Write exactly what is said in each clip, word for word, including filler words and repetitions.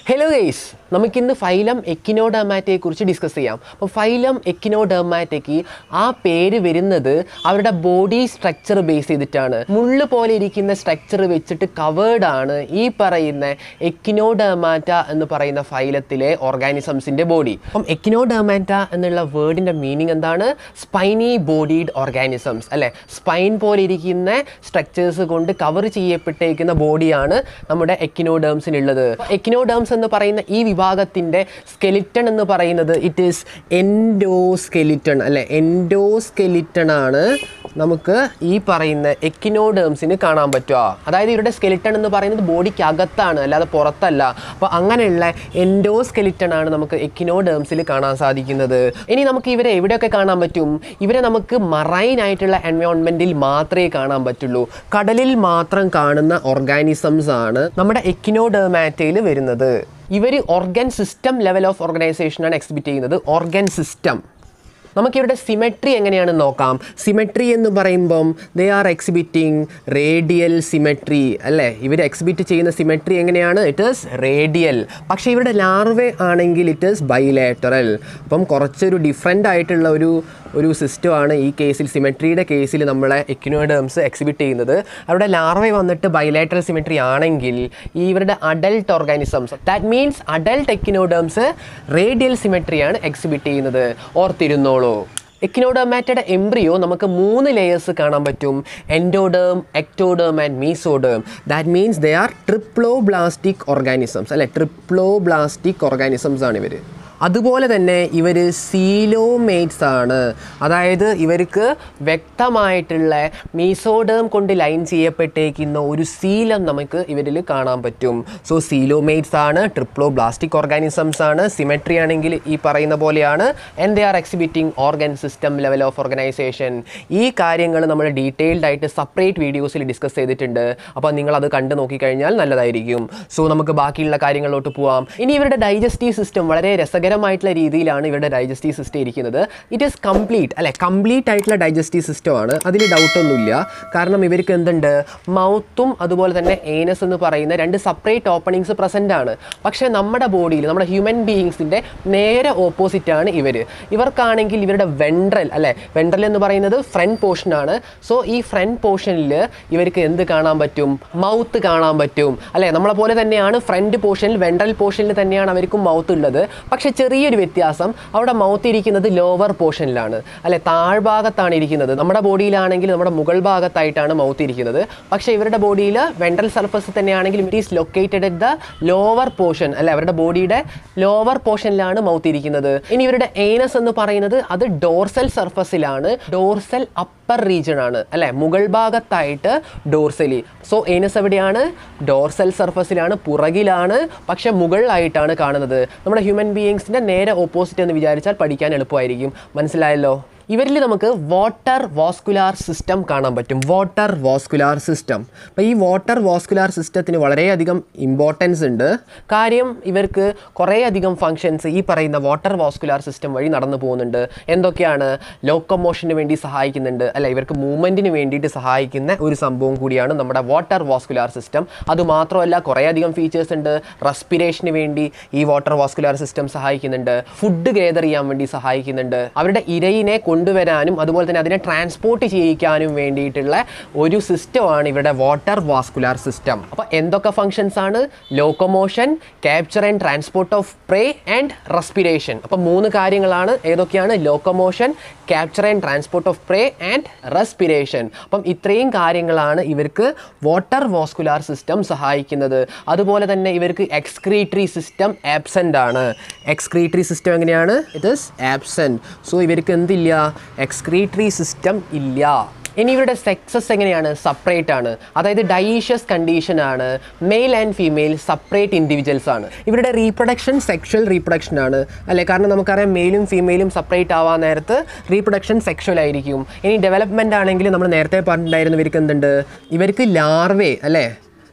Hello guys, നമുക്കിന്ന് phylum എക്കിനോഡെർമാറ്റയെ കുറിച്ച് ഡിസ്കസ് ചെയ്യാം. അപ്പോൾ ഫൈലം എക്കിനോഡെർമാറ്റയ്ക്ക് ആ പേര് വരുന്നത് അവരുടെ ബോഡി സ്ട്രക്ചർ ബേസ് ചെയ്തിട്ടാണ്. മുള്ള് പോലെ ഇരിക്കുന്ന സ്ട്രക്ചർ വെച്ചിട്ട് കവേർഡ് ആണ് ഈ പറയുന്ന എക്കിനോഡെർമാറ്റ എന്ന് പറയുന്ന ഫൈലത്തിലെ ഓർഗാനിസംസിൻ്റെ ബോഡി. അപ്പം എക്കിനോഡെർമാറ്റ എന്നുള്ള വേർഡിൻ്റെ മീനിങ് എന്താണ്? സ്പൈനി ബോഡീഡ് ഓർഗാനിസംസ് അല്ലേ. സ്പൈൻ പോലെ ഇരിക്കുന്ന സ്ട്രക്ചേഴ്സ് കൊണ്ട് കവർ ചെയ്യപ്പെട്ടേക്കുന്ന ബോഡിയാണ് നമ്മുടെ എക്കിനോഡേംസിനുള്ളത്. എക്കിനോഡേംസ് എന്ന് പറയുന്ന ഈ വിഭാഗത്തിൻ്റെ സ്കെലിറ്റൺ എന്ന് പറയുന്നത് ഇറ്റ് ഈസ് എൻഡോസ്കെലിറ്റൺ അല്ലെ. എൻഡോസ്കെലിറ്റൺ ആണ് നമുക്ക് ഈ പറയുന്ന എക്കിനോഡേംസിന് കാണാൻ പറ്റുക. അതായത് ഇവരുടെ സ്കെലിറ്റൺ എന്ന് പറയുന്നത് ബോഡിക്ക് അകത്താണ്, അല്ലാതെ പുറത്തല്ല. അപ്പോൾ അങ്ങനെയുള്ള എൻഡോസ്കെലിറ്റൺ ആണ് നമുക്ക് എക്കിനോഡേംസിൽ കാണാൻ സാധിക്കുന്നത്. ഇനി നമുക്ക് ഇവരെ എവിടെയൊക്കെ കാണാൻ പറ്റും? ഇവരെ നമുക്ക് മറൈൻ ആയിട്ടുള്ള എൻവയോൺമെൻറ്റിൽ മാത്രമേ കാണാൻ പറ്റുള്ളൂ. കടലിൽ മാത്രം കാണുന്ന ഓർഗാനിസംസ് ആണ് നമ്മുടെ എക്കിനോഡെർമാറ്റയിൽ വരുന്നത്. ഇവർ ഓർഗൻ സിസ്റ്റം ലെവൽ ഓഫ് ഓർഗനൈസേഷനാണ് എക്സിബിറ്റ് ചെയ്യുന്നത്. ഓർഗൻ സിസ്റ്റം നമുക്കിവരുടെ സിമെട്രി എങ്ങനെയാണെന്ന് നോക്കാം. സിമെട്രി എന്ന് പറയുമ്പം they are exhibiting radial symmetry അല്ലേ. ഇവർ എക്സിബിറ്റ് ചെയ്യുന്ന സിമെട്രി എങ്ങനെയാണ്? It is radial. പക്ഷേ ഇവരുടെ ലാർവേ ആണെങ്കിൽ ഇറ്റ് ഈസ് ബൈലാറ്ററൽ. അപ്പം കുറച്ചൊരു ഡിഫറെൻ്റ് ആയിട്ടുള്ള ഒരു ഒരു സിസ്റ്റമാണ് ഈ കേസിൽ, സിമെട്രിയുടെ കേസിൽ നമ്മളെ എക്കിനോഡേംസ് എക്സിബിറ്റ് ചെയ്യുന്നത്. അവരുടെ ലാർവേ വന്നിട്ട് ബൈലാറ്ററൽ സിമെട്രി ആണെങ്കിൽ ഈ ഇവരുടെ adult organisms that means adult echinoderms radial സിമെട്രിയാണ് എക്സിബിറ്റ് ചെയ്യുന്നത്. ഓർത്തിരുന്നോളൂ. എക്കിനോഡെർമാറ്റയുടെ എംബ്രിയോ നമുക്ക് മൂന്ന് ലെയേഴ്സ് കാണാൻ പറ്റും. Endoderm, ectoderm and mesoderm. That means they are triploblastic organisms അല്ലെ. ട്രിപ്ലോബ്ലാസ്റ്റിക് ഓർഗാനിസംസ് ആണ് ഇവർ. അതുപോലെ തന്നെ ഇവർ സീലോമേറ്റ്സ് ആണ്. അതായത് ഇവർക്ക് വ്യക്തമായിട്ടുള്ള മീസോഡേം കൊണ്ട് ലൈൻ ചെയ്യപ്പെട്ടേക്കുന്ന ഒരു സീലം നമുക്ക് ഇവരിൽ കാണാൻ പറ്റും. സോ സീലോമേറ്റ്സ് ആണ്, ട്രിപ്ലോബ്ലാസ്റ്റിക് ഓർഗാനിസംസ് ആണ്. സിമെട്രി ആണെങ്കിൽ ഈ പറയുന്ന പോലെയാണ്. And they are exhibiting organ system level of organization. ഈ കാര്യങ്ങൾ നമ്മൾ ഡീറ്റെയിൽഡ് ആയിട്ട് സെപ്പറേറ്റ് വീഡിയോസിൽ ഡിസ്കസ് ചെയ്തിട്ടുണ്ട്. അപ്പോൾ നിങ്ങളത് കണ്ടു നോക്കിക്കഴിഞ്ഞാൽ നല്ലതായിരിക്കും. സോ നമുക്ക് ബാക്കിയുള്ള കാര്യങ്ങളിലോട്ട് പോവാം. ഇനി ഇവരുടെ ഡൈജസ്റ്റീവ് സിസ്റ്റം വളരെ രസകരമാണ് ായിട്ടുള്ള രീതിയിലാണ് ഇവരുടെ ഡൈജസ്റ്റീവ് സിസ്റ്റം ഇരിക്കുന്നത്. ഇറ്റ് ഈസ് കംപ്ലീറ്റ് അല്ലെ. കംപ്ലീറ്റ് ആയിട്ടുള്ള ഡൈജസ്റ്റീവ് സിസ്റ്റമാണ്. അതിൽ ഡൗട്ടൊന്നുമില്ല. കാരണം ഇവർക്ക് എന്തുണ്ട്? മൗത്തും അതുപോലെ തന്നെ ഏനസ് എന്ന് പറയുന്ന രണ്ട് സെപ്പറേറ്റ് ഓപ്പണിങ്സ് പ്രസൻ്റ് ആണ്. പക്ഷേ നമ്മുടെ ബോഡിയിൽ നമ്മുടെ ഹ്യൂമൻ ബീയിങ്സിൻ്റെ നേരെ ഓപ്പോസിറ്റാണ് ഇവർ. ഇവർക്കാണെങ്കിൽ ഇവരുടെ വെൻട്രൽ അല്ലെ. വെൻട്രൽ എന്ന് പറയുന്നത് ഫ്രണ്ട് പോർഷനാണ്. സോ ഈ ഫ്രണ്ട് പോർഷനിൽ ഇവർക്ക് എന്ത് കാണാൻ പറ്റും? മൗത്ത് കാണാൻ പറ്റും അല്ലെ. നമ്മളെ പോലെ തന്നെയാണ് ഫ്രണ്ട് പോർഷനിൽ, വെൻട്രൽ പോർഷനിൽ തന്നെയാണ് അവർക്കും മൗത്ത് ഉള്ളത്. പക്ഷെ ചെറിയൊരു വ്യത്യാസം, അവിടെ മൗത്ത് ഇരിക്കുന്നത് ലോവർ പോർഷനിലാണ് അല്ലെ, താഴ്ഭാഗത്താണ് ഇരിക്കുന്നത്. നമ്മുടെ ബോഡിയിലാണെങ്കിൽ നമ്മുടെ മുകൾ ഭാഗത്തായിട്ടാണ് മൗത്ത് ഇരിക്കുന്നത്. പക്ഷേ ഇവരുടെ ബോഡിയിൽ വെൻട്രൽ സർഫസ് തന്നെയാണെങ്കിൽ it is located at the lower portion അല്ലെ. അവരുടെ ബോഡിയുടെ ലോവർ പോർഷനിലാണ് മൗത്ത് ഇരിക്കുന്നത്. ഇനി ഇവരുടെ ഏനസ് എന്ന് പറയുന്നത് അത് ഡോർസൽ സർഫസിലാണ്. ഡോർസൽ അപ്പർ റീജിയൻ ആണ് അല്ലെ, മുകൾ ഭാഗത്തായിട്ട് ഡോർസലി. സോ ഏനസ് എവിടെയാണ്? ഡോർസൽ സർഫസിലാണ്, പുറകിലാണ്, പക്ഷെ മുകളിലായിട്ടാണ് കാണുന്നത്. നമ്മുടെ ഹ്യൂമൻ ബീയിങ്സിൻ്റെ നേരെ ഓപ്പോസിറ്റ് എന്ന് വിചാരിച്ചാൽ പഠിക്കാൻ എളുപ്പമായിരിക്കും. മനസ്സിലായല്ലോ? ഇവരിൽ നമുക്ക് വാട്ടർ വാസ്കുലാർ സിസ്റ്റം കാണാൻ പറ്റും. Water vascular system. അപ്പോൾ ഈ വാട്ടർ വാസ്കുലാർ സിസ്റ്റത്തിന് വളരെയധികം ഇമ്പോർട്ടൻസ് ഉണ്ട്. കാര്യം ഇവർക്ക് കുറേയധികം ഫങ്ഷൻസ് ഈ പറയുന്ന വാട്ടർ വാസ്കുലാർ സിസ്റ്റം വഴി നടന്നു പോകുന്നുണ്ട്. എന്തൊക്കെയാണ്? ലോക്കോമോഷന് വേണ്ടി സഹായിക്കുന്നുണ്ട് അല്ല, ഇവർക്ക് മൂവ്മെൻറ്റിന് വേണ്ടിയിട്ട് സഹായിക്കുന്ന ഒരു സംഭവം കൂടിയാണ് നമ്മുടെ വാട്ടർ വാസ്കുലാർ സിസ്റ്റം. അതുമാത്രമല്ല കുറേയധികം ഫീച്ചേഴ്സ് ഉണ്ട്. റെസ്പിറേഷന് വേണ്ടി ഈ വാട്ടർ വാസ്കുലാർ സിസ്റ്റം സഹായിക്കുന്നുണ്ട്. ഫുഡ് ഗേദർ ചെയ്യാൻ വേണ്ടി സഹായിക്കുന്നുണ്ട്. അവരുടെ ഇരയിനെ കൊണ്ടുവരാനും അതുപോലെ തന്നെ അതിനെ ട്രാൻസ്പോർട്ട് ചെയ്യിക്കാനും വേണ്ടിയിട്ടുള്ള ഒരു സിസ്റ്റമാണ് ഇവരുടെ വാട്ടർ വാസ്കുലാർ സിസ്റ്റം. അപ്പോൾ എന്തൊക്കെ ഫങ്ഷൻസ് ആണ്? Locomotion, capture and transport of prey and respiration. അപ്പോൾ മൂന്ന് കാര്യങ്ങളാണ്. ഏതൊക്കെയാണ്? Locomotion, capture and transport of prey and respiration. അപ്പം ഇത്രയും കാര്യങ്ങളാണ് ഇവർക്ക് വാട്ടർ വാസ്കുലാർ സിസ്റ്റം സഹായിക്കുന്നത്. അതുപോലെ തന്നെ ഇവർക്ക് എക്സ്ക്രീറ്ററി സിസ്റ്റം ആബ്സെൻ്റ് ആണ്. എക്സ്ക്രീറ്ററി സിസ്റ്റം എങ്ങനെയാണ്? It is absent. സോ ഇവർക്ക് എന്തില്ല? എക്സ്ക്രീറ്ററി സിസ്റ്റം ഇല്ല. ഇനി ഇവരുടെ സെക്സസ് എങ്ങനെയാണ്? സെപ്പറേറ്റ് ആണ്. അതായത് ഡൈഷ്യസ് കണ്ടീഷൻ ആണ്. Male and female separate individuals ആണ്. ഇവരുടെ റീപ്രൊഡക്ഷൻ സെക്ഷൽ റീപ്രൊഡക്ഷൻ ആണ് അല്ലേ. കാരണം നമുക്കറിയാം മെയിലും ഫീമെയിലും സെപ്പറേറ്റ് ആവാൻ നേരത്ത് റീപ്രൊഡക്ഷൻ സെക്ഷൽ ആയിരിക്കും. ഇനി ഡെവലപ്മെൻ്റ് ആണെങ്കിൽ നമ്മൾ നേരത്തെ പറഞ്ഞിട്ടുണ്ടായിരുന്നു ഇവർക്ക് എന്തുണ്ട്? ഇവർക്ക് ലാർവേ അല്ലേ,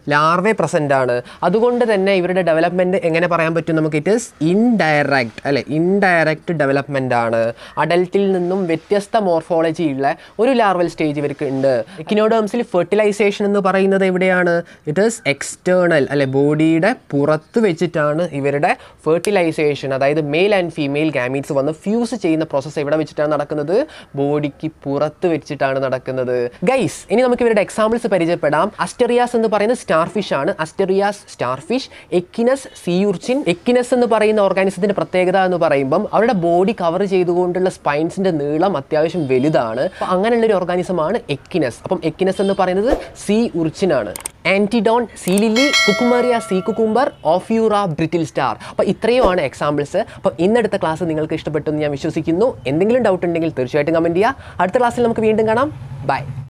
ലാർവേ പ്രസൻ്റ് ആണ്. അതുകൊണ്ട് തന്നെ ഇവരുടെ ഡെവലപ്മെൻറ്റ് എങ്ങനെ പറയാൻ പറ്റും നമുക്ക്? ഇറ്റ് ഈസ് ഇൻഡയറക്റ്റ് അല്ലെ, ഇൻഡയറക്റ്റ് ഡെവലപ്മെൻ്റ് ആണ്. അഡൽട്ടിൽ നിന്നും വ്യത്യസ്ത മോർഫോളജി ഉള്ള ഒരു ലാർവൽ സ്റ്റേജ് ഇവർക്ക് ഉണ്ട്. എക്കിനോഡേംസിൽ ഫെർട്ടിലൈസേഷൻ എന്ന് പറയുന്നത് എവിടെയാണ്? ഇറ്റ് ഈസ് എക്സ്റ്റേണൽ അല്ലെ, ബോഡിയുടെ പുറത്ത് വെച്ചിട്ടാണ് ഇവരുടെ ഫെർട്ടിലൈസേഷൻ, അതായത് മെയിൽ ആൻഡ് ഫീമെയിൽ ഗാമീറ്റ്സ് വന്ന് ഫ്യൂസ് ചെയ്യുന്ന പ്രോസസ്സ് എവിടെ വെച്ചിട്ടാണ് നടക്കുന്നത്? ബോഡിക്ക് പുറത്ത് വെച്ചിട്ടാണ് നടക്കുന്നത്. ഗൈസ്, ഇനി നമുക്ക് ഇവരുടെ എക്സാമ്പിൾസ് പരിചയപ്പെടാം. അസ്റ്റെറിയാസ് എന്ന് പറയുന്നത് സ്റ്റാർ ഫിഷ് ആണ്. Asterias star fish. Echinus sea urchin. Echinus എന്ന് പറയുന്ന ഓർഗാനിസത്തിന്റെ പ്രത്യേകത എന്ന് പറയുമ്പം അവരുടെ ബോഡി കവർ ചെയ്തുകൊണ്ടുള്ള സ്പൈൻസിന്റെ നീളം അത്യാവശ്യം വലുതാണ്. അപ്പോൾ അങ്ങനെയുള്ള ഒരു ഓർഗാനിസമാണ് എക്കിനസ്. അപ്പം എക്കിനസ് എന്ന് പറയുന്നത് സീ ഉർച്ചിൻ ആണ്. Antedon, sea lily, cucumaria, sea cucumber, ophiura, brittle star. അപ്പോൾ ഇത്രയുമാണ് എക്സാമ്പിൾസ്. അപ്പോൾ ഇന്നെടുത്ത ക്ലാസ് നിങ്ങൾക്ക് ഇഷ്ടപ്പെട്ടു എന്ന് ഞാൻ വിശ്വസിക്കുന്നു. എന്തെങ്കിലും ഡൗട്ട് ഉണ്ടെങ്കിൽ തീർച്ചയായിട്ടും കമൻറ്റ് ചെയ്യുക. അടുത്ത ക്ലാസ്സിൽ നമുക്ക് വീണ്ടും കാണാം. ബൈ.